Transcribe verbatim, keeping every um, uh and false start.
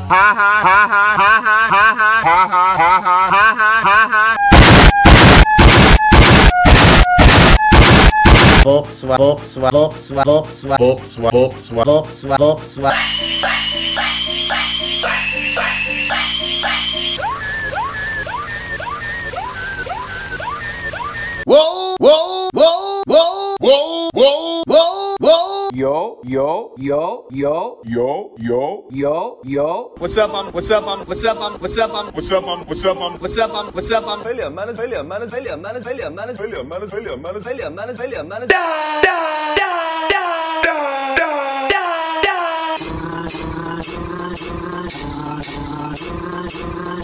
Volkswagen, Volkswagen, Volkswagen, Volkswagen, Volkswagen, Volkswagen. Whoa, whoa, whoa, whoa, whoa, whoa, whoa, whoa. Yo, yo, yo, yo, yo, yo, yo, yo. What's up, um, what's up, um, what's up, um, what's up, um, what's up, um, what's up, um, what's up, um, what's up, um, failure, manage, failure, manage, failure, manage, failure, manage, failure, manage, failure, manage, failure, manage, failure, manage. Da, da, da, da, da, da, da.